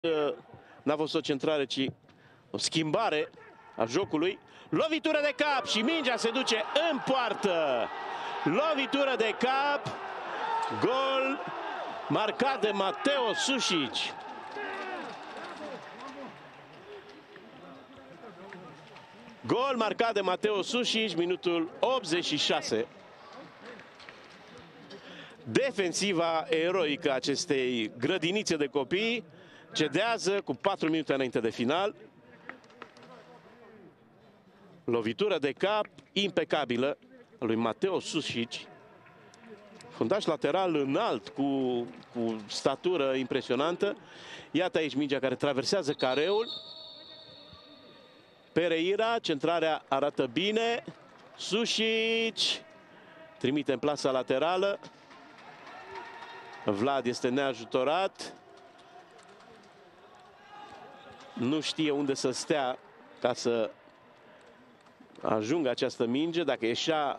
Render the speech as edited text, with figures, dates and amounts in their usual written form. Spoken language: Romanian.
N-a fost o centrare, ci o schimbare a jocului. Lovitură de cap și mingea se duce în poartă. Lovitură de cap. Gol marcat de Mateo Sušić. Gol marcat de Mateo Sušić, minutul 86. Defensiva eroică acestei grădinițe de copii cedează cu 4 minute înainte de final. Lovitură de cap impecabilă a lui Mateo Sušić. Fundaș lateral înalt cu statură impresionantă. Iată aici mingea care traversează careul. Pereira, centrarea arată bine. Sušić trimite în plasa laterală. Vlad este neajutorat. Nu știe unde să stea ca să ajungă această minge. Dacă ieșea